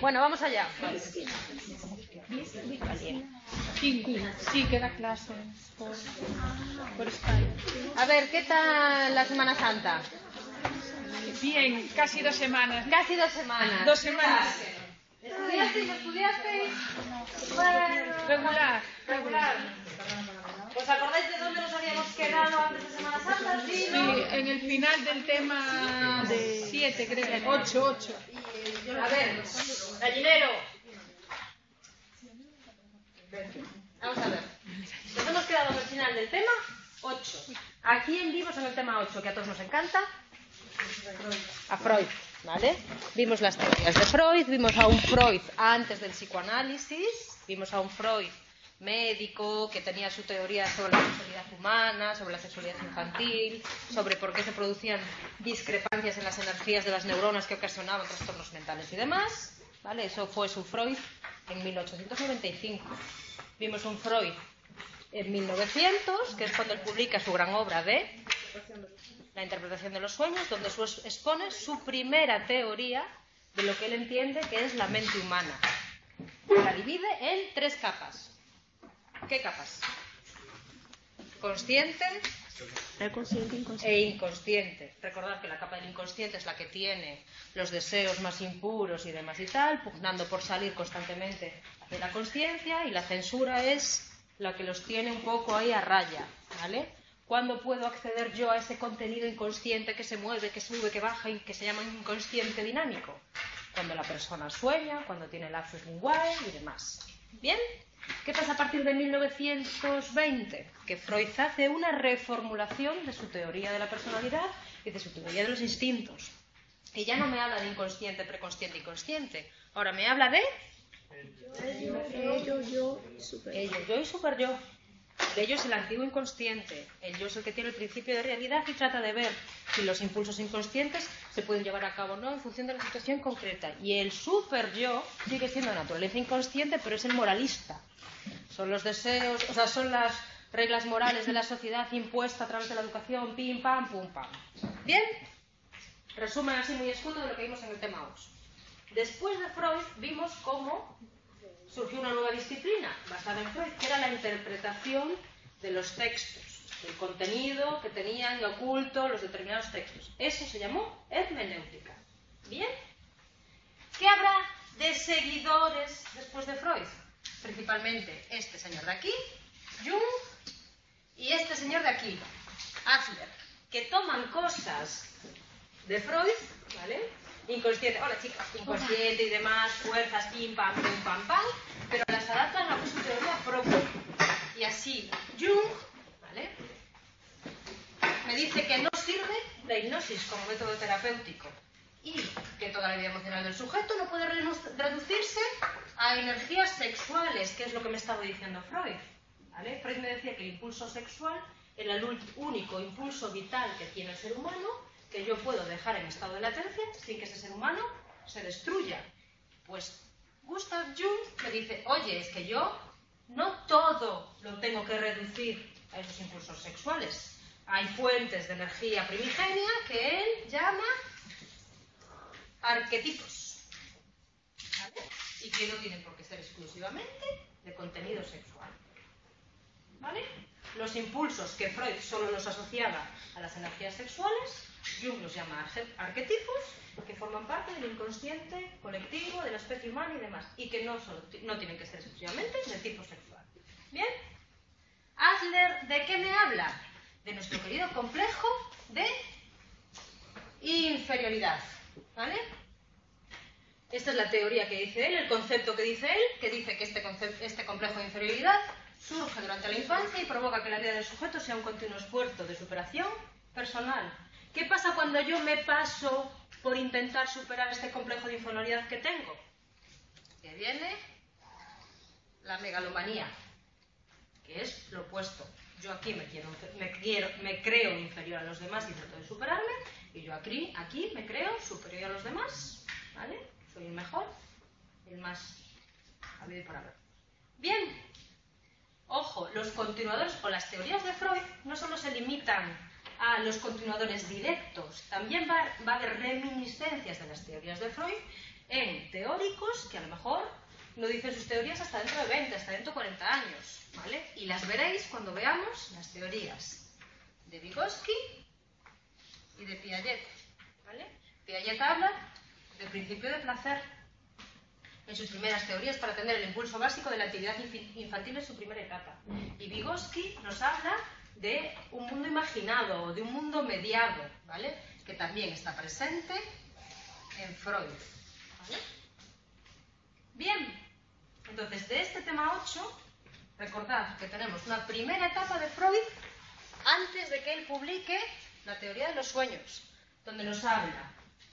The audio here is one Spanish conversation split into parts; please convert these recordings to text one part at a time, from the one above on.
Bueno, vamos allá. Sí, queda clase por Skype. A ver, ¿qué tal la Semana Santa? Bien, casi 2 semanas. Casi 2 semanas. 2 semanas. ¿Estudiasteis? Regular. ¿Os acordáis de dónde nos habíamos quedado antes de Semana Santa? Sí, en el final del tema de 7, creo. 8. A ver, gallinero. Vamos a ver. Nos hemos quedado en el final del tema 8. ¿A quién vimos en el tema 8? Que a todos nos encanta. A Freud, ¿vale? Vimos las teorías de Freud, vimos a un Freud antes del psicoanálisis, vimos a un Freud médico que tenía su teoría sobre la sexualidad humana, sobre la sexualidad infantil, sobre por qué se producían discrepancias en las energías de las neuronas que ocasionaban trastornos mentales y demás, ¿vale? Eso fue su Freud en 1895. Vimos un Freud en 1900, que es cuando él publica su gran obra de La interpretación de los sueños, donde expone su primera teoría de lo que él entiende que es la mente humana. La divide en 3 capas. ¿Qué capas? Consciente e inconsciente. Recordad que la capa del inconsciente es la que tiene los deseos más impuros y demás y tal, pugnando por salir constantemente de la consciencia, y la censura es la que los tiene un poco ahí a raya, ¿vale? ¿Cuándo puedo acceder yo a ese contenido inconsciente que se mueve, que sube, que baja y que se llama inconsciente dinámico? Cuando la persona sueña, cuando tiene lapsus linguae y demás. ¿Bien? ¿Qué pasa a partir de 1920? Que Freud hace una reformulación de su teoría de la personalidad y de su teoría de los instintos. Y ya no me habla de inconsciente, preconsciente y consciente. Ahora me habla de ello, yo y superyo. De ello es el antiguo inconsciente. El yo es el que tiene el principio de realidad y trata de ver si los impulsos inconscientes se pueden llevar a cabo o no en función de la situación concreta. Y el superyo sigue siendo de naturaleza inconsciente, pero es el moralista. Son los deseos, o sea, son las reglas morales de la sociedad impuestas a través de la educación, pim, pam, pum, pam. ¿Bien? Resumen así muy escueto de lo que vimos en el tema 8. Después de Freud vimos cómo surgió una nueva disciplina basada en Freud, que era la interpretación de los textos, del contenido que tenían oculto los determinados textos. Eso se llamó hermenéutica. ¿Bien? ¿Qué habrá de seguidores después de Freud? Principalmente este señor de aquí, Jung, y este señor de aquí, Adler, que toman cosas de Freud, ¿vale? Inconsciente, hola chicas, inconsciente y demás, fuerzas, pim, pam, pam, pero las adaptan a su teoría propia. Y así, Jung, ¿vale?, me dice que no sirve la hipnosis como método terapéutico y que toda la vida emocional del sujeto no puede reducirse a energías sexuales, que es lo que me estaba diciendo Freud, ¿vale? Freud me decía que el impulso sexual era el único impulso vital que tiene el ser humano, que yo puedo dejar en estado de latencia sin que ese ser humano se destruya. Pues Gustav Jung me dice, oye, es que yo no todo lo tengo que reducir a esos impulsos sexuales. Hay fuentes de energía primigenia que él llama arquetipos, ¿vale? Y que no tienen por qué ser exclusivamente de contenido sexual, ¿vale? Los impulsos que Freud solo los asociaba a las energías sexuales, Jung los llama arquetipos, que forman parte del inconsciente colectivo de la especie humana y demás, y que no tienen que ser exclusivamente de tipo sexual. ¿Bien? Adler, ¿de qué me habla? De nuestro querido complejo de inferioridad, ¿vale? Esta es la teoría que dice él, el concepto que dice él, que dice que este complejo de inferioridad surge durante la infancia y provoca que la vida del sujeto sea un continuo esfuerzo de superación personal. ¿Qué pasa cuando yo me paso por intentar superar este complejo de inferioridad que tengo? Que viene la megalomanía, que es lo opuesto. Yo aquí me creo inferior a los demás y trato de superarme, y yo aquí me creo superior a los demás, ¿vale? Soy el mejor, el más habido y por haber. Bien, ojo, los continuadores o las teorías de Freud no solo se limitan a los continuadores directos, también va a haber reminiscencias de las teorías de Freud en teóricos que a lo mejor no dicen sus teorías hasta dentro de 20, hasta dentro de 40 años, ¿vale? Y las veréis cuando veamos las teorías de Vygotsky y de Piaget, ¿vale? Piaget habla del principio de placer en sus primeras teorías para atender el impulso básico de la actividad infantil en su primera etapa. Y Vygotsky nos habla de un mundo imaginado, de un mundo mediado, ¿vale? Que también está presente en Freud, ¿vale? Bien, entonces de este tema 8, recordad que tenemos una primera etapa de Freud antes de que él publique la teoría de los sueños, donde nos habla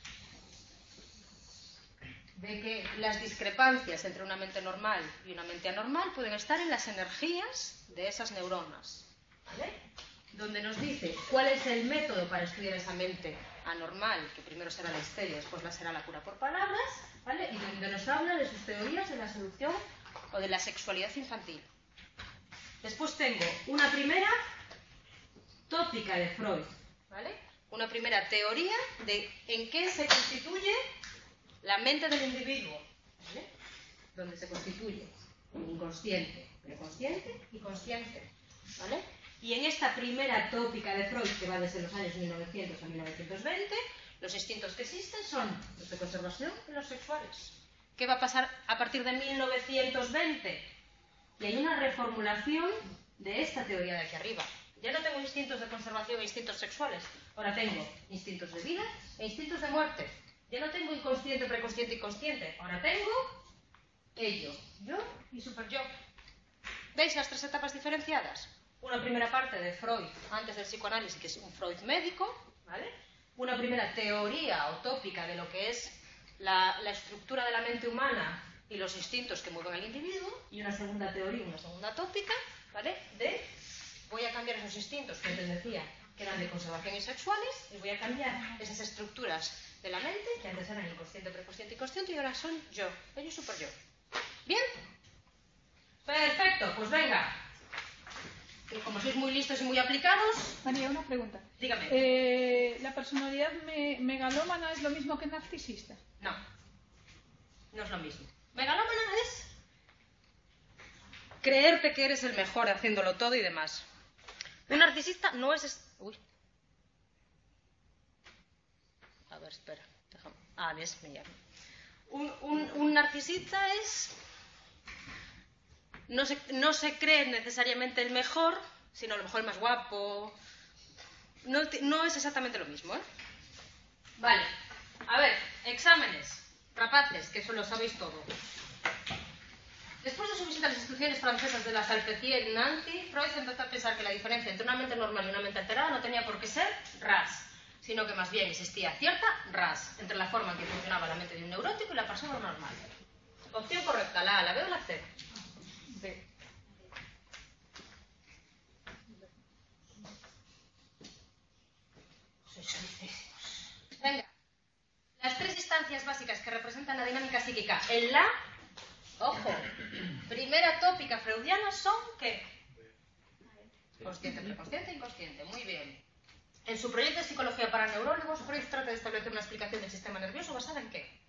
de que las discrepancias entre una mente normal y una mente anormal pueden estar en las energías de esas neuronas, ¿vale? Donde nos dice cuál es el método para estudiar esa mente anormal, que primero será la histeria, después será la cura por palabras, ¿vale? Y donde nos habla de sus teorías de la seducción o de la sexualidad infantil. Después tengo una primera tópica de Freud, ¿vale? Una primera teoría de en qué se constituye la mente del individuo, ¿vale? Donde se constituye el inconsciente, preconsciente y consciente, ¿vale? Y en esta primera tópica de Freud, que va desde los años 1900 a 1920, los instintos que existen son los de conservación y los sexuales. ¿Qué va a pasar a partir de 1920? Y hay una reformulación de esta teoría de aquí arriba. Ya no tengo instintos de conservación e instintos sexuales. Ahora tengo instintos de vida e instintos de muerte. Ya no tengo inconsciente, preconsciente y consciente. Ahora tengo ello, yo y superyo. ¿Veis las tres etapas diferenciadas? Una primera parte de Freud antes del psicoanálisis, que es un Freud médico, ¿vale? Una primera teoría o tópica de lo que es la estructura de la mente humana y los instintos que mueven al individuo, y una segunda teoría, una segunda tópica, ¿vale? De voy a cambiar esos instintos que antes decía que eran de conservación y sexuales, y voy a cambiar esas estructuras de la mente, que antes eran inconsciente, preconsciente y consciente, y ahora son yo, ello y superyo. ¿Bien? Perfecto, pues venga. Y como sois muy listos y muy aplicados... María, una pregunta. Dígame. ¿La personalidad megalómana es lo mismo que narcisista? No, no es lo mismo. Megalómana es creerte que eres el mejor haciéndolo todo y demás. Un narcisista no es... Uy. A ver, espera. Déjame. Ah, ves, me llamo. Un narcisista es... No se cree necesariamente el mejor, sino a lo mejor el más guapo. No es exactamente lo mismo, ¿eh? Vale. A ver, exámenes. Rapaces, que eso lo sabéis todo. Después de su visita a las instituciones francesas de la Salpêtrière y Nancy, Freud empezó a pensar que la diferencia entre una mente normal y una mente alterada no tenía por qué ser ras, sino que más bien existía cierta ras entre la forma en que funcionaba la mente de un neurótico y la persona normal. Opción correcta, la A, la B o la C. B. Venga. Las tres instancias básicas que representan la dinámica psíquica en la... Ojo, primera tópica freudiana son ¿qué? Consciente, preconsciente, inconsciente. Muy bien. En su proyecto de psicología para neurólogos, Freud trata de establecer una explicación del sistema nervioso basada en ¿qué?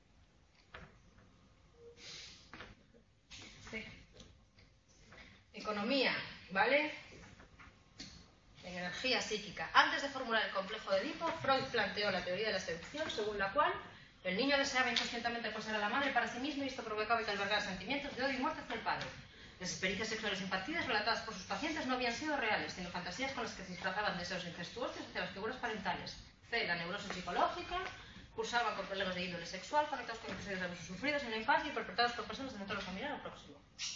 Sí. Economía, ¿vale? En energía psíquica. Antes de formular el complejo de Edipo, Freud planteó la teoría de la seducción, según la cual el niño deseaba inconscientemente poseer a la madre para sí mismo y esto provocaba que albergara sentimientos de odio y muerte hacia el padre. Las experiencias sexuales impartidas relatadas por sus pacientes no habían sido reales, sino fantasías con las que se disfrazaban deseos incestuosos hacia las figuras parentales. C. La neurosis psicológica. Cursaban con problemas de índole sexual conectados con episodios de abusos sufridos en la infancia y perpetrados por personas del entorno familiar o próximo.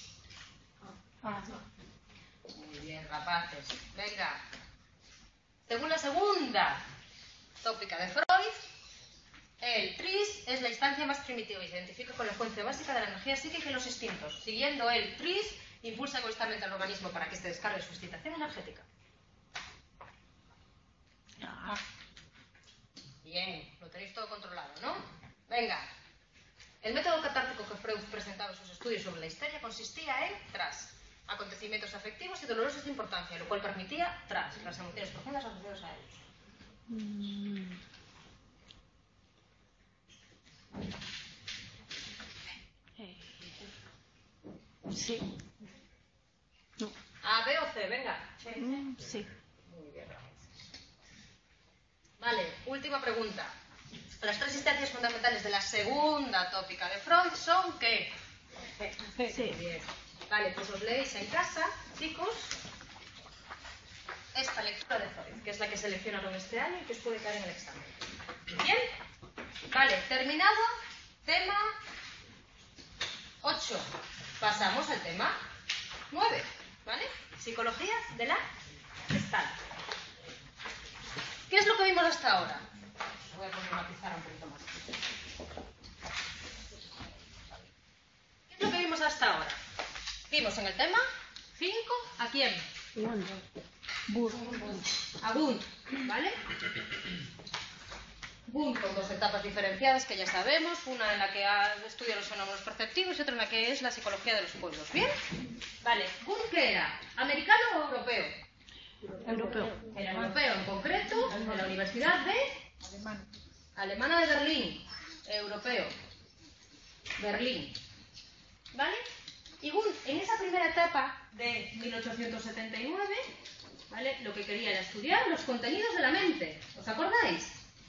Muy bien, rapaces. Venga. Según la segunda tópica de Freud, el tris es la instancia más primitiva y se identifica con la fuente básica de la energía psíquica y los instintos. Siguiendo el tris, impulsa egoístamente al organismo para que éste descargue su excitación energética. Bien, lo tenéis todo controlado, ¿no? Venga. El método catártico que Freud presentaba en sus estudios sobre la histeria consistía en tras acontecimientos afectivos y dolorosos de importancia, lo cual permitía tras las emociones profundas asociadas a ellos. Sí. No. A, B o C, venga. Sí. Muy bien. Vale, última pregunta. Las tres instancias fundamentales de la segunda tópica de Freud son ¿qué? Sí. Bien. Vale, pues os leéis en casa, chicos, esta lectura de Freud, que es la que seleccionaron este año y que os puede caer en el examen. Bien. Vale, terminado. Tema 8. Pasamos al tema 9. ¿Vale? Psicología de la Gestalt. ¿Qué es lo que vimos hasta ahora? Voy a poner una pizarra un poquito más. ¿Qué es lo que vimos hasta ahora? Vimos en el tema 5 ¿a quién? A Wundt, ¿vale? Wundt con dos etapas diferenciadas que ya sabemos, una en la que estudia los fenómenos perceptivos y otra en la que es la psicología de los pueblos. ¿Bien? Vale, ¿Wundt qué era? ¿Americano o europeo? Europeo. Era europeo, en concreto, de la Universidad de Alemana de Berlín. Europeo. Berlín. ¿Vale? Y Wundt, en esa primera etapa de 1879, ¿vale? Lo que quería era estudiar los contenidos de la mente. ¿Os acordáis?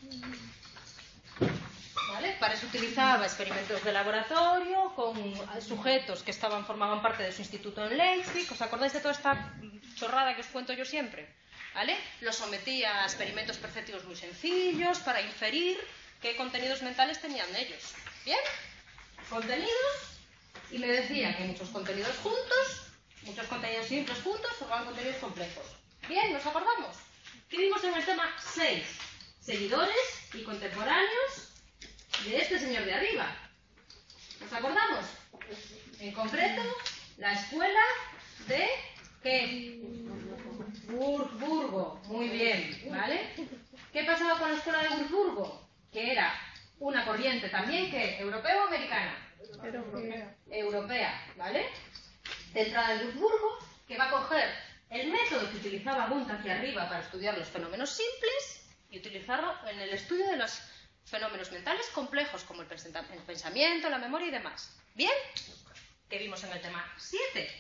¿Vale? Para eso utilizaba experimentos de laboratorio con sujetos que formaban parte de su instituto en Leipzig. ¿Os acordáis de toda esta chorrada que os cuento yo siempre? ¿Vale? Los sometía a experimentos perceptivos muy sencillos para inferir qué contenidos mentales tenían ellos. ¿Bien? Contenidos, y me decía que muchos contenidos juntos, muchos contenidos simples juntos, formaban contenidos complejos. ¿Bien? ¿Nos acordamos? ¿Qué vimos en el tema 6? Seguidores y contemporáneos de este señor de arriba. ¿Nos acordamos? En concreto, la escuela de ¿qué? Würzburgo. Muy bien, ¿vale? ¿Qué pasaba con la escuela de Würzburgo? Que era una corriente también que ¿europea o americana? Europea, ¿vale? Centrada en Würzburgo, que va a coger el método que utilizaba Wundt aquí arriba para estudiar los fenómenos simples y utilizarlo en el estudio de los fenómenos mentales complejos como el pensamiento, la memoria y demás. ¿Bien? ¿Qué vimos en el tema 7?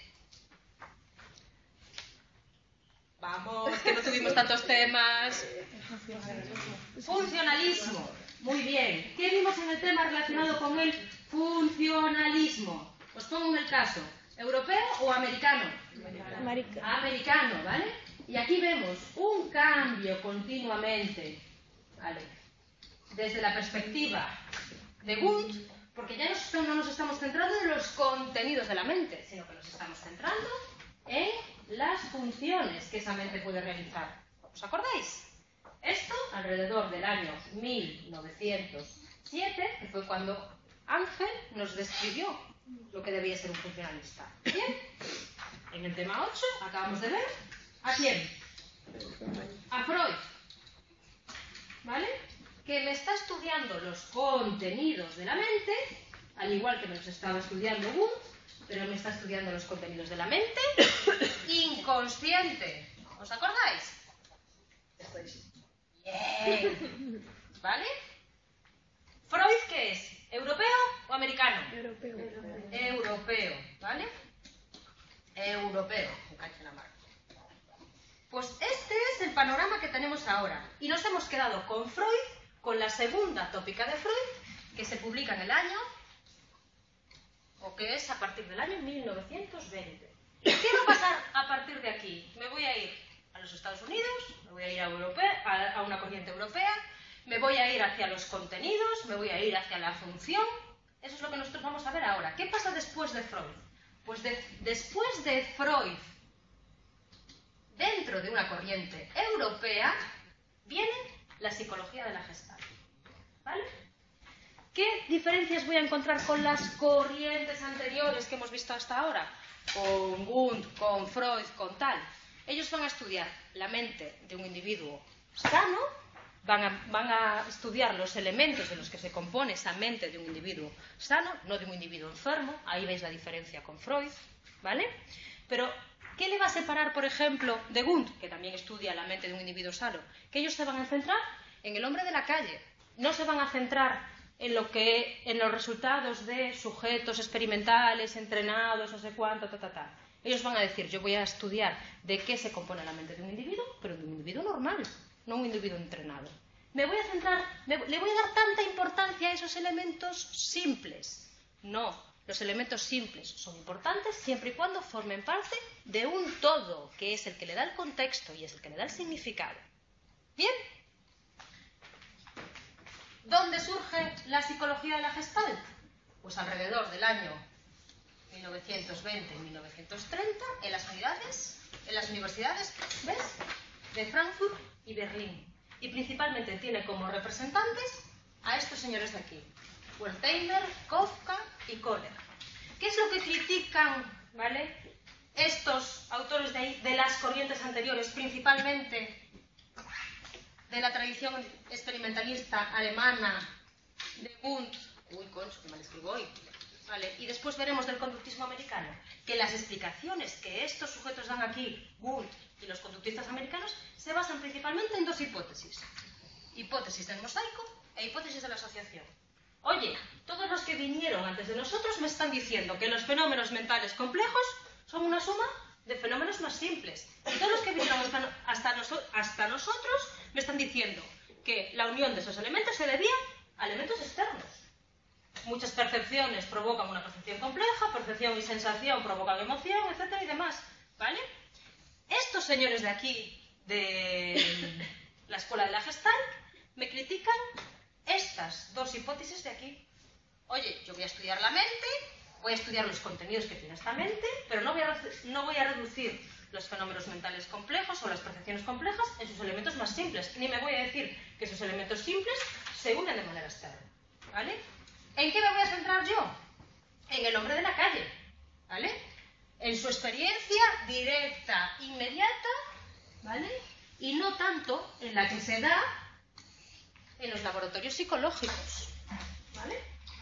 Vamos, que no tuvimos tantos temas. Funcionalismo. Muy bien. ¿Qué vimos en el tema relacionado con el funcionalismo? Os pongo en el caso. ¿Europeo o americano? Americano, ¿vale? Y aquí vemos un cambio continuamente, ¿vale? Desde la perspectiva de Wundt, porque ya no nos estamos centrando en los contenidos de la mente, sino que nos estamos centrando en las funciones que esa mente puede realizar. ¿Os acordáis? Esto alrededor del año 1907, que fue cuando Ángel nos describió lo que debía ser un funcionalista. ¿Bien? En el tema 8 acabamos de ver ¿a quién? A Freud. ¿Vale? Que me está estudiando los contenidos de la mente, al igual que me los estaba estudiando Wundt, pero me está estudiando los contenidos de la mente inconsciente. ¿Os acordáis? Bien. ¿Vale? ¿Freud qué es? ¿Europeo o americano? Europeo. Europeo, ¿vale? Europeo. Pues este es el panorama que tenemos ahora. Y nos hemos quedado con Freud, con la segunda tópica de Freud, que se publica en el año, o que es a partir del año 1920. ¿Qué va a pasar a partir de aquí? Me voy a ir a los Estados Unidos, me voy a ir a una corriente europea, me voy a ir hacia los contenidos, me voy a ir hacia la función. Eso es lo que nosotros vamos a ver ahora. ¿Qué pasa después de Freud? Pues después de Freud, dentro de una corriente europea, viene la psicología de la Gestalt. ¿Vale? ¿Qué diferencias voy a encontrar con las corrientes anteriores que hemos visto hasta ahora? Con Wundt, con Freud, con tal. Ellos van a estudiar la mente de un individuo sano, van a estudiar los elementos de los que se compone esa mente de un individuo sano, no de un individuo enfermo. Ahí veis la diferencia con Freud, ¿vale? Pero ¿qué le va a separar, por ejemplo, de Wundt, que también estudia la mente de un individuo sano? Que ellos se van a centrar en el hombre de la calle. No se van a centrar en los resultados de sujetos experimentales, entrenados, no sé cuánto, Ellos van a decir, yo voy a estudiar de qué se compone la mente de un individuo, pero de un individuo normal, no un individuo entrenado. Le voy a dar tanta importancia a esos elementos simples. No, los elementos simples son importantes siempre y cuando formen parte de un todo, que es el que le da el contexto y es el que le da el significado. ¿Bien? ¿Dónde surge la psicología de la Gestalt? Pues alrededor del año 1920 y 1930 en las universidades, ¿ves?, de Frankfurt y Berlín. Y principalmente tiene como representantes a estos señores de aquí, Wertheimer, Kafka y Kohler. ¿Qué es lo que critican, ¿vale?, estos autores de las corrientes anteriores, principalmente de la tradición experimentalista alemana, de Wundt, qué mal escribo hoy, ¿vale?, y después veremos del conductismo americano, que las explicaciones que estos sujetos dan aquí, Wundt y los conductistas americanos, se basan principalmente en dos hipótesis. Hipótesis del mosaico e hipótesis de la asociación. Oye, todos los que vinieron antes de nosotros me están diciendo que los fenómenos mentales complejos son una suma de fenómenos más simples. Y todos los que vinieron hasta nosotros me están diciendo que la unión de esos elementos se debía a elementos externos. Muchas percepciones provocan una percepción compleja, percepción y sensación provocan emoción, etcétera y demás, ¿vale? Estos señores de aquí, de la escuela de la Gestalt, me critican estas dos hipótesis de aquí. Oye, yo voy a estudiar la mente, voy a estudiar los contenidos que tiene esta mente, pero no voy a reducir los fenómenos mentales complejos o las percepciones complejas en sus elementos más simples, ni me voy a decir que esos elementos simples se unen de manera externa, ¿vale? ¿En qué me voy a centrar yo? En el hombre de la calle, ¿vale? En su experiencia directa, inmediata, ¿vale?, y no tanto en la que se da en los laboratorios psicológicos, ¿vale?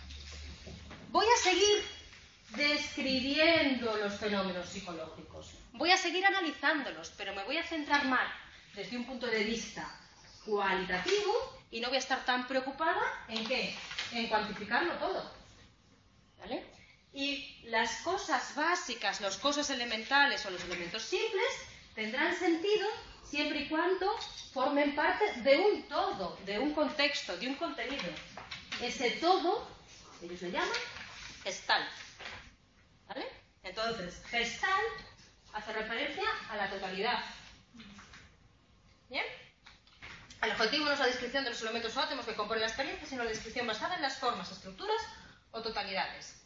Voy a seguir describiendo los fenómenos psicológicos, voy a seguir analizándolos, pero me voy a centrar más desde un punto de vista cualitativo y no voy a estar tan preocupada en ¿qué? En cuantificarlo todo, ¿vale? Y las cosas básicas, las cosas elementales o los elementos simples tendrán sentido siempre y cuando formen parte de un todo, de un contexto, de un contenido. Ese todo, ellos le llaman Gestalt, ¿vale? Entonces, Gestalt hace referencia a la totalidad. ¿Bien? El objetivo no es la descripción de los elementos o átomos que componen la experiencia, sino la descripción basada en las formas, estructuras o totalidades.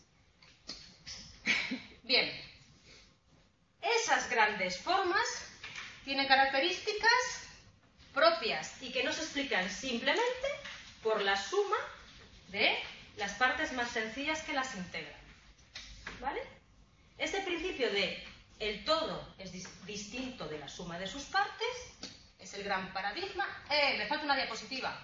Bien, esas grandes formas tienen características propias y que no se explican simplemente por la suma de las partes más sencillas que las integran, ¿vale? Este principio de el todo es distinto de la suma de sus partes es el gran paradigma. Me falta una diapositiva.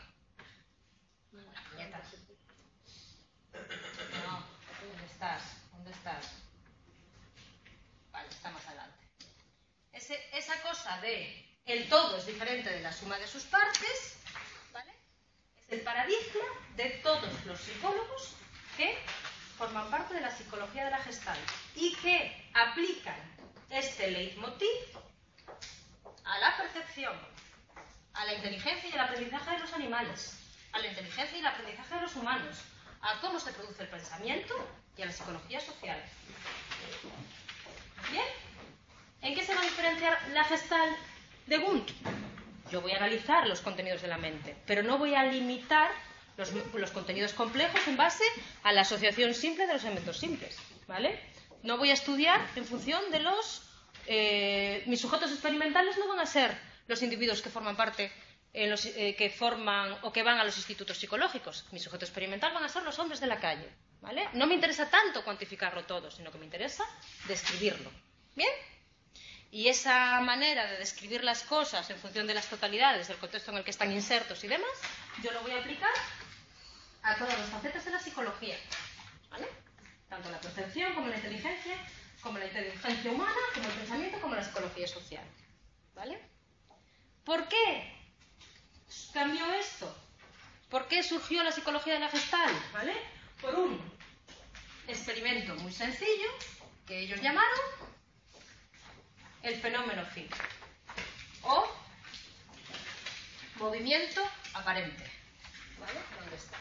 No, ¿dónde estás? ¿Dónde estás? Vale, está más adelante. Esa cosa de el todo es diferente de la suma de sus partes, ¿vale?, es el paradigma de todos los psicólogos que forman parte de la psicología de la Gestalt y que aplican este leitmotiv a la percepción, a la inteligencia y el aprendizaje de los animales, a la inteligencia y el aprendizaje de los humanos, a cómo se produce el pensamiento y a la psicología social. ¿Bien? ¿En qué se va a diferenciar la Gestalt de Wundt? Yo voy a analizar los contenidos de la mente, pero no voy a limitar los contenidos complejos en base a la asociación simple de los elementos simples, ¿vale? No voy a estudiar en función de mis sujetos experimentales no van a ser los individuos que forman parte, que forman o que van a los institutos psicológicos. Mi sujeto experimental van a ser los hombres de la calle, ¿vale? No me interesa tanto cuantificarlo todo, sino que me interesa describirlo. ¿Bien? Y esa manera de describir las cosas en función de las totalidades, del contexto en el que están insertos y demás, yo lo voy a aplicar a todas las facetas de la psicología, ¿vale? Tanto la percepción como la inteligencia humana, como el pensamiento, como la psicología social, ¿vale? ¿Por qué cambió esto? ¿Por qué surgió la psicología de la Gestalt? ¿Vale? Por un experimento muy sencillo que ellos llamaron el fenómeno phi, o movimiento aparente. ¿Vale? ¿Dónde estás?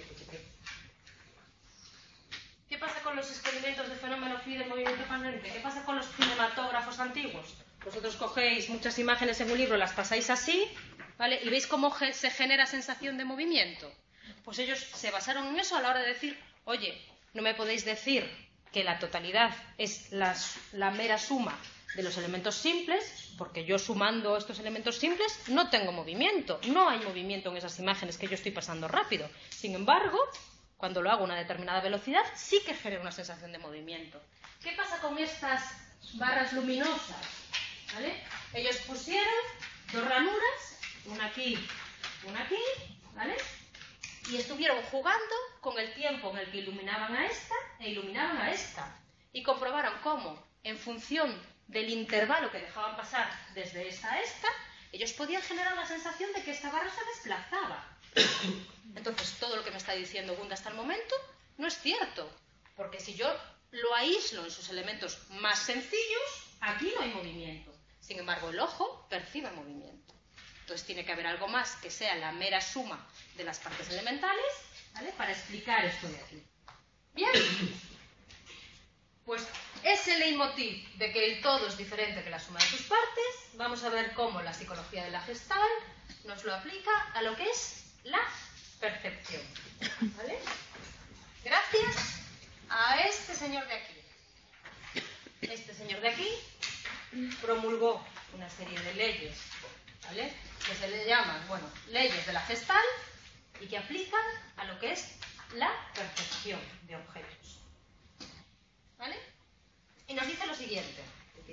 ¿Qué pasa con los experimentos de fenómeno phi del movimiento aparente? ¿Qué pasa con los cinematógrafos antiguos? Vosotros cogéis muchas imágenes en un libro, las pasáis así, ¿vale? Y veis cómo se genera sensación de movimiento. Pues ellos se basaron en eso a la hora de decir, oye, no me podéis decir que la totalidad es la mera suma de los elementos simples, porque yo sumando estos elementos simples no tengo movimiento. No hay movimiento en esas imágenes que yo estoy pasando rápido. Sin embargo, cuando lo hago a una determinada velocidad, sí que genera una sensación de movimiento. ¿Qué pasa con estas barras luminosas? ¿Vale? Ellos pusieron dos ranuras, una aquí, ¿vale? Y estuvieron jugando con el tiempo en el que iluminaban a esta e iluminaban a esta. Y comprobaron cómo, en función del intervalo que dejaban pasar desde esta a esta, ellos podían generar la sensación de que esta barra se desplazaba. Entonces, todo lo que me está diciendo Gunda hasta el momento no es cierto, porque si yo lo aíslo en sus elementos más sencillos, aquí no hay movimiento. Sin embargo, el ojo percibe movimiento. Entonces, tiene que haber algo más que sea la mera suma de las partes elementales, ¿vale? Para explicar esto de aquí. Bien, pues ese leitmotiv de que el todo es diferente que la suma de sus partes, vamos a ver cómo la psicología de la Gestalt nos lo aplica a lo que es la percepción, ¿vale? Gracias a este señor de aquí. Este señor de aquí promulgó una serie de leyes, ¿vale? Que se le llaman, bueno, leyes de la Gestalt y que aplican a lo que es la percepción de objetos, ¿vale? Y nos dice lo siguiente.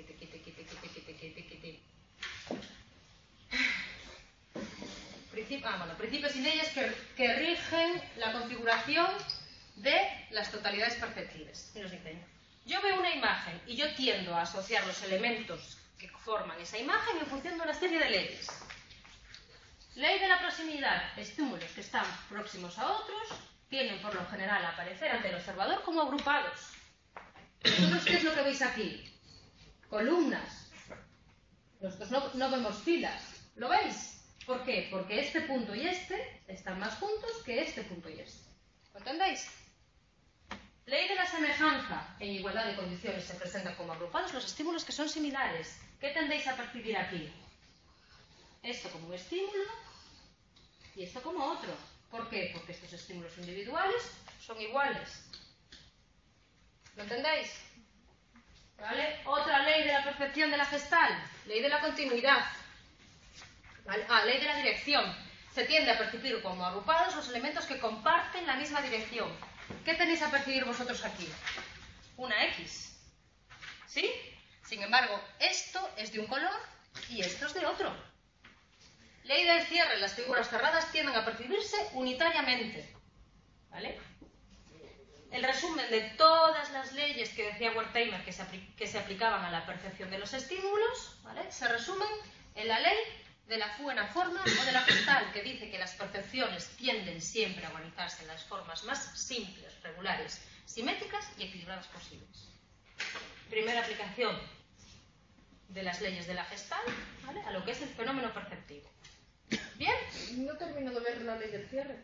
Principios y leyes que rigen la configuración de las totalidades perceptibles. Y nos dicen, yo veo una imagen y yo tiendo a asociar los elementos que forman esa imagen en función de una serie de leyes. Ley de la proximidad. Estímulos que están próximos a otros tienden por lo general a aparecer ante el observador como agrupados. Entonces, ¿qué es lo que veis aquí? Columnas. Nosotros no vemos filas. ¿Lo veis? ¿Por qué? Porque este punto y este están más juntos que este punto y este. ¿Lo entendéis? Ley de la semejanza. En igualdad de condiciones se presentan como agrupados los estímulos que son similares. ¿Qué tendéis a percibir aquí? Esto como un estímulo y esto como otro. ¿Por qué? Porque estos estímulos individuales son iguales. ¿Lo entendéis? ¿Vale? Otra ley de la percepción de la Gestalt. Ley de la continuidad. ¿Vale? Ley de la dirección. Se tiende a percibir como agrupados los elementos que comparten la misma dirección. ¿Qué tenéis a percibir vosotros aquí? Una X. ¿Sí? Sin embargo, esto es de un color y esto es de otro. Ley del cierre. Las figuras cerradas tienden a percibirse unitariamente. ¿Vale? El resumen de todas las leyes que decía Wertheimer que se aplicaban a la percepción de los estímulos, ¿vale? Se resumen en la ley de la buena forma o de la Gestalt, que dice que las percepciones tienden siempre a organizarse en las formas más simples, regulares, simétricas y equilibradas posibles. Primera aplicación de las leyes de la Gestalt, ¿vale? A lo que es el fenómeno perceptivo. ¿Bien? No termino de ver la ley del cierre.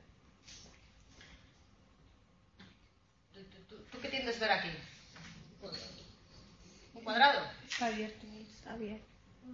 ¿Tú qué tiendes a ver aquí? ¿Un cuadrado? Está abierto, está abierto.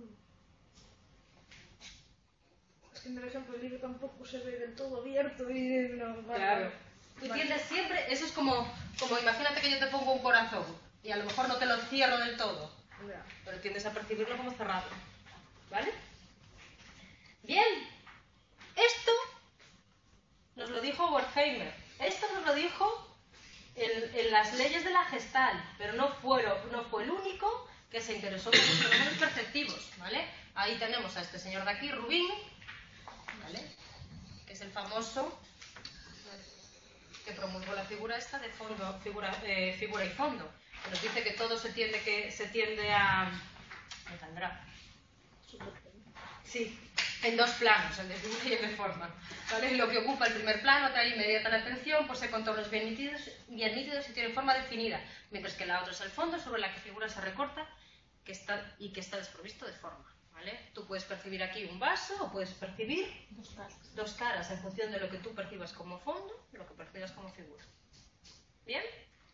Es que, por ejemplo, el libro tampoco se ve del todo abierto y no, vale. Claro. Tú tiendes siempre, eso es como imagínate que yo te pongo un corazón y a lo mejor no te lo cierro del todo, Ya. pero tiendes a percibirlo como cerrado. ¿Vale? Bien. Esto nos lo dijo Wertheimer. Esto nos lo dijo en las leyes de la Gestalt, pero no fue el único que se interesó por los fenómenos perceptivos, ¿vale? Ahí tenemos a este señor de aquí, Rubin, ¿vale? Que es el famoso que promulgó la figura esta de fondo, figura y fondo, que nos dice que todo se tiende a... ¿Me saldrá? Sí, en dos planos, el de figura y el de forma. ¿Vale? Lo que ocupa el primer plano atrae inmediata la atención, posee contornos bien nítidos y tiene forma definida, mientras que la otra es el fondo sobre la que figura se recorta que está desprovisto de forma. ¿Vale? Tú puedes percibir aquí un vaso o puedes percibir dos caras en función de lo que tú percibas como fondo y lo que percibas como figura. ¿Bien?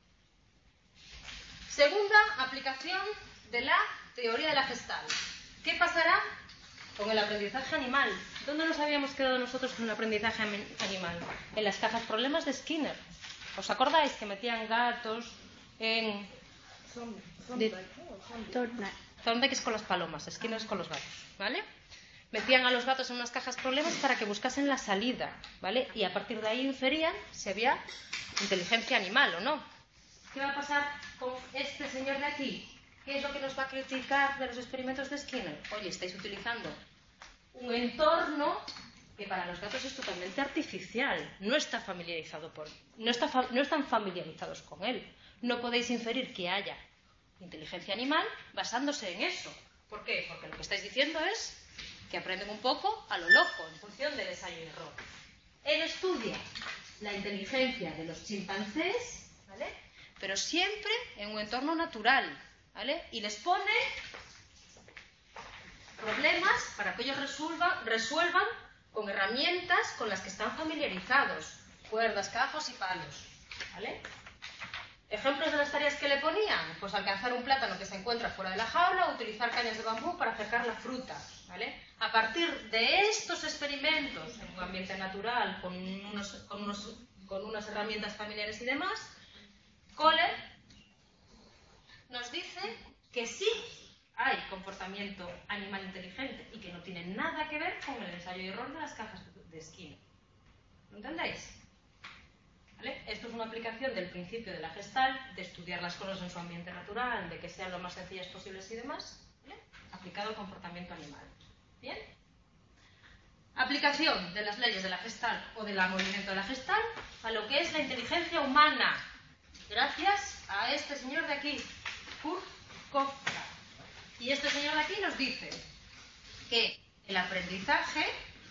Segunda aplicación de la teoría de la Gestalt. ¿Qué pasará con el aprendizaje animal? ¿Dónde nos habíamos quedado nosotros con el aprendizaje animal? En las cajas problemas de Skinner. ¿Os acordáis que metían gatos en... Thorndike es con las palomas, Skinner es con los gatos, ¿vale? Metían a los gatos en unas cajas problemas para que buscasen la salida, ¿vale? Y a partir de ahí inferían si había inteligencia animal o no. ¿Qué va a pasar con este señor de aquí? ¿Qué es lo que nos va a criticar de los experimentos de Skinner? Oye, estáis utilizando un entorno que para los gatos es totalmente artificial. No están familiarizados con él. No podéis inferir que haya inteligencia animal basándose en eso. ¿Por qué? Porque lo que estáis diciendo es que aprenden un poco a lo loco, en función del ensayo y error. Él estudia la inteligencia de los chimpancés, ¿vale? Pero siempre en un entorno natural, ¿vale? Y les pone problemas para que ellos resuelvan con herramientas con las que están familiarizados, cuerdas, cajos y palos, ¿vale? ¿Ejemplos de las tareas que le ponían? Pues alcanzar un plátano que se encuentra fuera de la jaula o utilizar cañas de bambú para acercar la fruta, ¿vale? A partir de estos experimentos en un ambiente natural, con unas herramientas familiares y demás, Kohler nos dice que sí hay comportamiento animal inteligente y que no tiene nada que ver con el ensayo y error de las cajas de Skinner. ¿Lo entendéis? ¿Vale? Esto es una aplicación del principio de la Gestalt, de estudiar las cosas en su ambiente natural, de que sean lo más sencillas posibles y demás, ¿vale? Aplicado al comportamiento animal. ¿Bien? Aplicación de las leyes de la Gestalt o del movimiento de la Gestalt a lo que es la inteligencia humana, gracias a este señor de aquí, Kurt Koffka. Y este señor de aquí nos dice que el aprendizaje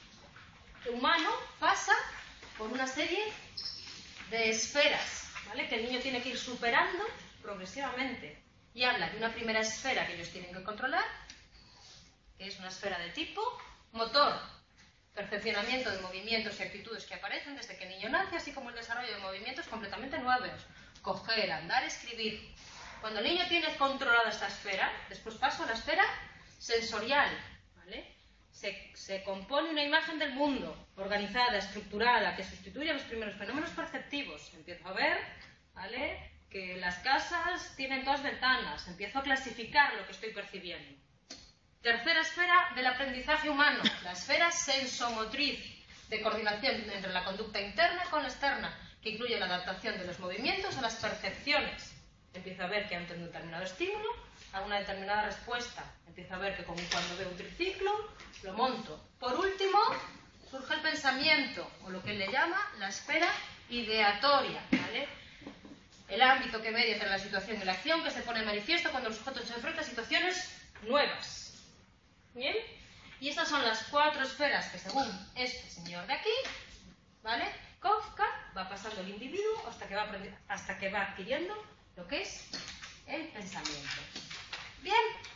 humano pasa por una serie de esferas, ¿vale? Que el niño tiene que ir superando progresivamente. Y habla de una primera esfera que ellos tienen que controlar, que es una esfera de tipo motor, perfeccionamiento de movimientos y actitudes que aparecen desde que el niño nace, así como el desarrollo de movimientos completamente nuevos. Coger, andar, escribir. Cuando el niño tiene controlada esta esfera, después paso a la esfera sensorial, ¿vale? Se compone una imagen del mundo, organizada, estructurada, que sustituye a los primeros fenómenos perceptivos. Empiezo a ver, ¿vale?, que las casas tienen todas ventanas. Empiezo a clasificar lo que estoy percibiendo. Tercera esfera del aprendizaje humano, la esfera sensomotriz, de coordinación entre la conducta interna con la externa, que incluye la adaptación de los movimientos a las percepciones. Empiezo a ver que ante un determinado estímulo a una determinada respuesta. Empiezo a ver que cuando veo un triciclo, lo monto. Por último, surge el pensamiento, o lo que él le llama la esfera ideatoria, ¿vale? El ámbito que media entre la situación y la acción, que se pone en manifiesto cuando el sujeto se enfrenta a situaciones nuevas. ¿Bien? Y estas son las 4 esferas que, según este señor de aquí, ¿vale?, Koffka, va pasando el individuo hasta que va adquiriendo lo que es el pensamiento. Bien,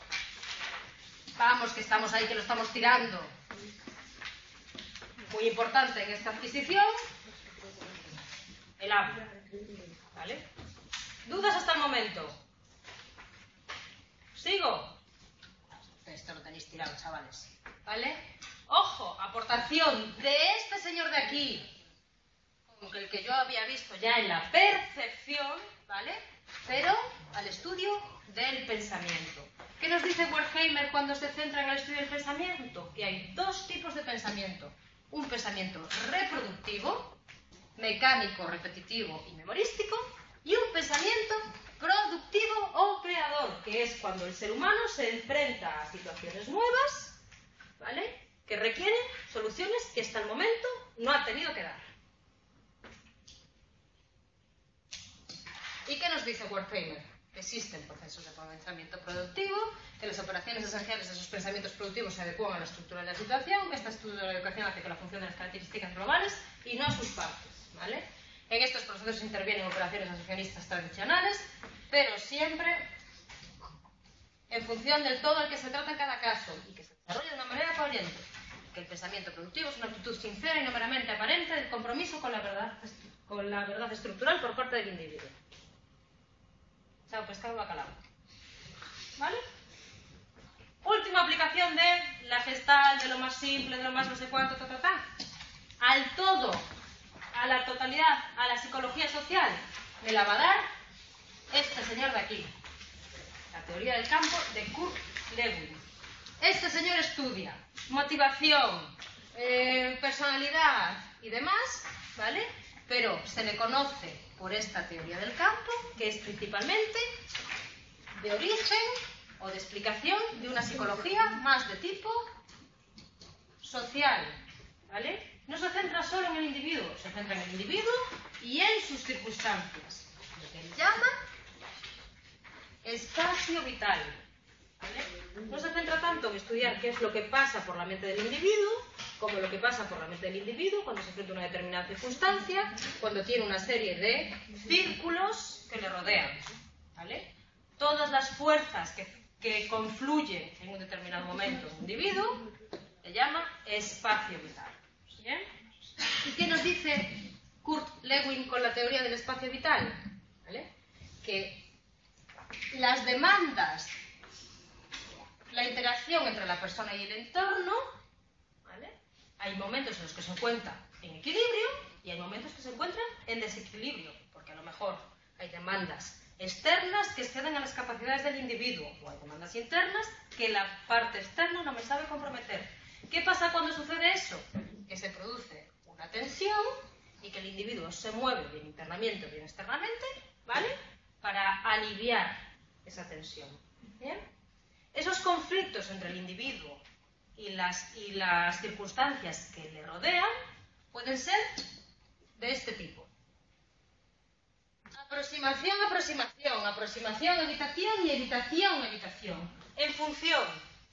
vamos, que estamos ahí, que lo estamos tirando. Muy importante en esta adquisición, el habla, ¿vale? ¿Dudas hasta el momento? ¿Sigo? Esto lo tenéis tirado, chavales, ¿vale? Ojo, aportación de este señor de aquí, con el que yo había visto ya en la percepción, ¿vale?, pero al estudio del pensamiento. ¿Qué nos dice Wertheimer cuando se centra en el estudio del pensamiento? Que hay 2 tipos de pensamiento. Un pensamiento reproductivo, mecánico, repetitivo y memorístico, y un pensamiento productivo o creador, que es cuando el ser humano se enfrenta a situaciones nuevas, ¿vale?, que requieren soluciones que hasta el momento no ha tenido que dar. ¿Y qué nos dice Wertheimer? Existen procesos de pensamiento productivo, que las operaciones esenciales de esos pensamientos productivos se adecúan a la estructura de la situación, que esta estructura de la educación hace que la función de las características globales y no a sus partes, ¿vale? En estos procesos intervienen operaciones asociacionistas tradicionales, pero siempre en función del todo al que se trata en cada caso y que se desarrolla de una manera coherente. Que el pensamiento productivo es una actitud sincera y no meramente aparente del compromiso con la verdad estructural por parte del individuo. Chao, pescado, bacalao. ¿Vale? Última aplicación de la Gestalt, de lo más simple, de lo más no sé cuánto, al todo, a la totalidad, a la psicología social, me la va a dar este señor de aquí. La teoría del campo de Kurt Lewin. Este señor estudia motivación, personalidad y demás, ¿vale? Pero se le conoce por esta teoría del campo, que es principalmente de origen o de explicación de una psicología más de tipo social, ¿vale? No se centra solo en el individuo, se centra en el individuo y en sus circunstancias, lo que él llama espacio vital, ¿vale? No se centra tanto en estudiar qué es lo que pasa por la mente del individuo, como lo que pasa por la mente del individuo cuando se enfrenta a una determinada circunstancia, cuando tiene una serie de círculos que le rodean, ¿vale? Todas las fuerzas que confluyen en un determinado momento en un individuo se llama espacio vital. ¿Bien? ¿Y qué nos dice Kurt Lewin con la teoría del espacio vital? ¿Vale? Que las demandas, la interacción entre la persona y el entorno, ¿vale? Hay momentos en los que se encuentra en equilibrio y hay momentos que se encuentran en desequilibrio, porque a lo mejor hay demandas externas que exceden a las capacidades del individuo, o hay demandas internas que la parte externa no me sabe comprometer. ¿Qué pasa cuando sucede eso? Que se produce una tensión y que el individuo se mueve bien internamente o bien externamente, ¿vale? Para aliviar esa tensión. ¿Bien? Esos conflictos entre el individuo y las circunstancias que le rodean pueden ser de este tipo. Aproximación, aproximación, aproximación, evitación y evitación, evitación. En función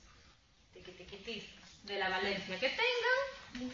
de la valencia que tengan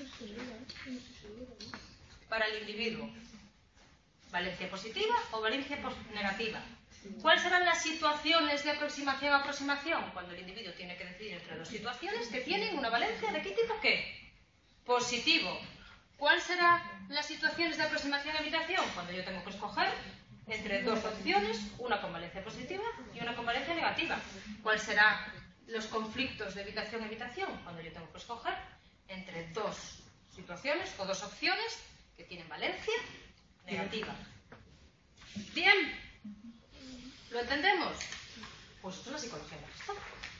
para el individuo. Valencia positiva o valencia negativa. ¿Cuáles serán las situaciones de aproximación? Cuando el individuo tiene que decidir entre dos situaciones que tienen una valencia de qué tipo qué. Positivo. ¿Cuáles serán las situaciones de aproximación-evitación? Cuando yo tengo que escoger entre dos opciones, una con valencia positiva y una con valencia negativa. ¿Cuáles serán los conflictos de evitación-evitación? Cuando yo tengo que escoger entre dos situaciones o dos opciones que tienen valencia negativa. ¿Bien? ¿Lo entendemos? Pues esto es la psicología de la Gestalt.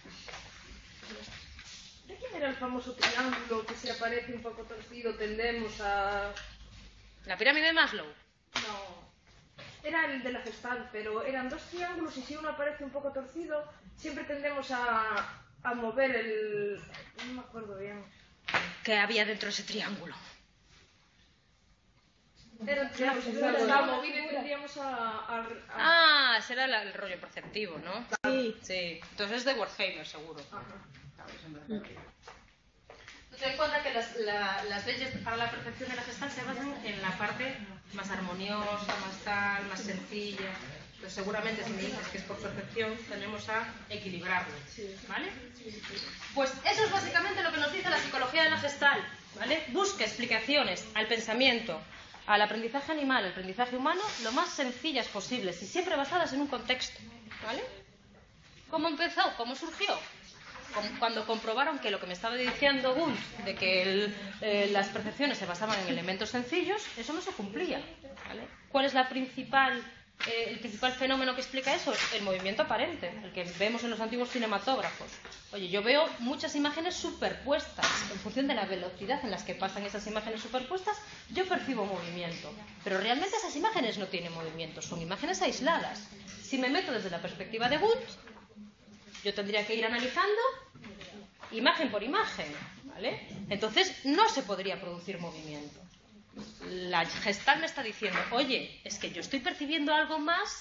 ¿De quién era el famoso triángulo que se aparece un poco torcido? Tendemos a... ¿La pirámide de Maslow? No, era el de la Gestalt, pero eran dos triángulos y si uno aparece un poco torcido, siempre tendemos a mover el... No me acuerdo bien. ¿Qué había dentro de ese triángulo? Era estaba movido y tendríamos Ah, ese era el rollo perceptivo, ¿no? Sí. Sí, entonces es de Wertheimer, seguro. Ajá. Ten en cuenta que las leyes para la percepción de la Gestalt se basan en la parte más armoniosa, más sencilla. Entonces, seguramente si me dices que es por percepción, tenemos a equilibrarlo, ¿vale? Pues eso es básicamente lo que nos dice la psicología de la Gestalt, ¿vale? Busca explicaciones al pensamiento, al aprendizaje animal, al aprendizaje humano, lo más sencillas posibles y siempre basadas en un contexto, ¿vale? ¿Cómo empezó? ¿Cómo surgió? Cuando comprobaron que lo que me estaba diciendo Wundt, de que las percepciones se basaban en elementos sencillos, eso no se cumplía, ¿vale? ¿Cuál es el principal fenómeno que explica eso? El movimiento aparente, el que vemos en los antiguos cinematógrafos. Oye, yo veo muchas imágenes superpuestas. En función de la velocidad en las que pasan esas imágenes superpuestas, yo percibo movimiento. Pero realmente esas imágenes no tienen movimiento, son imágenes aisladas. Si me meto desde la perspectiva de Wundt, yo tendría que ir analizando imagen por imagen, ¿vale? Entonces no se podría producir movimiento. La Gestalt me está diciendo, oye, es que yo estoy percibiendo algo más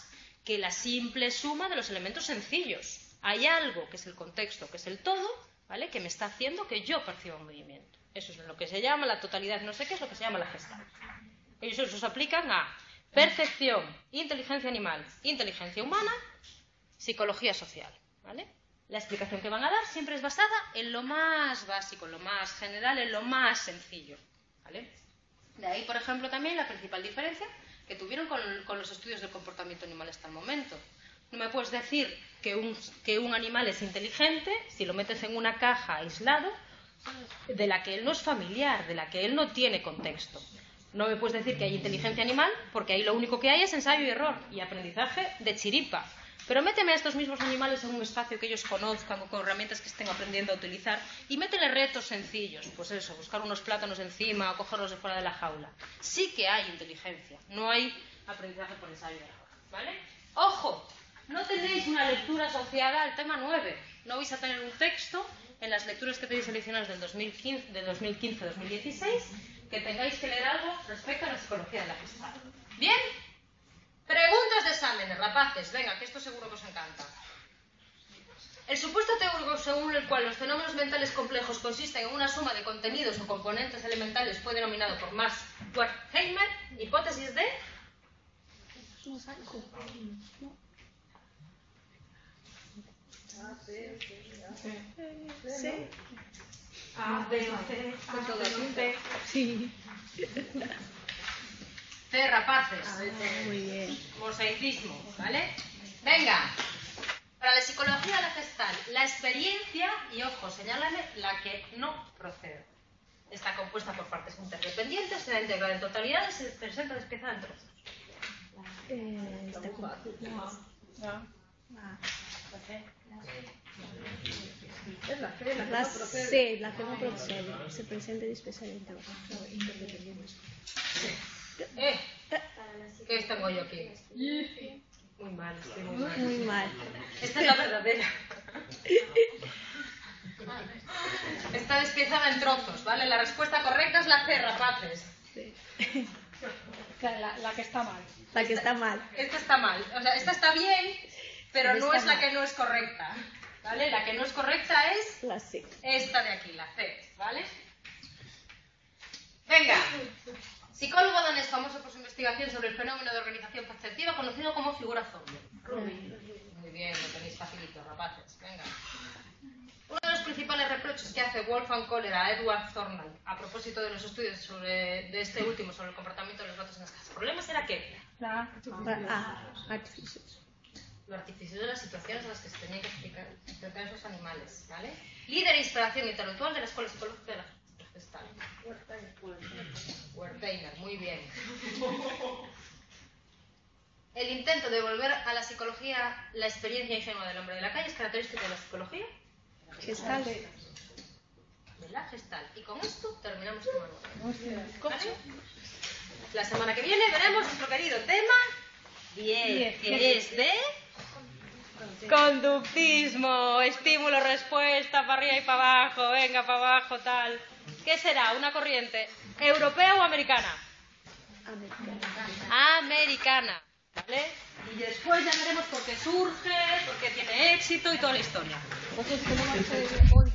que la simple suma de los elementos sencillos. Hay algo que es el contexto, que es el todo, ¿vale?, que me está haciendo que yo perciba un movimiento. Eso es lo que se llama la totalidad, no sé qué, es lo que se llama la Gestalt. Ellos se aplican a percepción, inteligencia animal, inteligencia humana, psicología social, ¿vale? La explicación que van a dar siempre es basada en lo más básico, en lo más general, en lo más sencillo, ¿vale? De ahí, por ejemplo, también la principal diferencia que tuvieron con los estudios del comportamiento animal hasta el momento. No me puedes decir que un animal es inteligente si lo metes en una caja aislado de la que él no es familiar, de la que él no tiene contexto. No me puedes decir que hay inteligencia animal porque ahí lo único que hay es ensayo y error y aprendizaje de chiripa. Pero méteme a estos mismos animales en un espacio que ellos conozcan o con herramientas que estén aprendiendo a utilizar y métele retos sencillos, pues eso, buscar unos plátanos encima o cogerlos de fuera de la jaula. Sí que hay inteligencia, no hay aprendizaje por ensayo y error, ¿vale? ¡Ojo! No tenéis una lectura asociada al tema 9. No vais a tener un texto en las lecturas que tenéis seleccionadas del 2015-2016 que tengáis que leer algo respecto a la psicología de la Gestalt. ¿Bien? Preguntas de exámenes, rapaces. Venga, que esto seguro que os encanta. El supuesto teórico según el cual los fenómenos mentales complejos consisten en una suma de contenidos o componentes elementales fue denominado por Max Wertheimer, hipótesis de... A, B, C, con todo un T. Sí. C, rapaces. Muy bien. Mosaicismo, ¿vale? Venga. Para la psicología de la Gestalt, la experiencia, y ojo, señálame la que no procede. Está compuesta por partes interdependientes, se da integral en totalidad y se presenta despiezada en trozos. Es la fe, la que no procede. Sí, la que no procede. Se presenta y después en trozos. ¿Qué tengo yo aquí? Muy mal, estoy muy mal. Muy mal. Esta es la verdadera. Está despiezada en trozos, ¿vale? La respuesta correcta es la C, rapaces. Sí. La que está mal. La que está mal. Esta está mal. O sea, esta está bien, pero no está es la mal. que no es correcta. ¿Vale? La que no es correcta es La C. esta de aquí, la C, ¿vale? Venga. Psicólogo danés famoso por su investigación sobre el fenómeno de organización perceptiva conocido como figura zombie. Muy bien, lo tenéis facilito, rapaces. Venga. Uno de los principales reproches que hace Wolfgang Kohler a Edward Thorndike a propósito de los estudios de este último sobre el comportamiento de los gatos en las casas problemas era que Artificios. lo artificioso de las situaciones en las que se tenían que explicar esos animales, ¿vale? Líder e inspiración intelectual de la Escuela Psicológica de la Gestalt. Wertheimer, muy bien. El intento de volver a la psicología la experiencia ingenua del hombre de la calle es característico de la psicología Gestalt. de la Gestalt. Y con esto terminamos el manual. ¿Vale? La semana que viene veremos nuestro querido tema 10, que es de conductismo, estímulo, respuesta, para arriba y para abajo, venga, para abajo, tal. ¿Qué será? ¿Una corriente europea o americana? Americana, ¿vale? Y después ya veremos por qué surge, por qué tiene éxito y toda la historia. Entonces tenemos que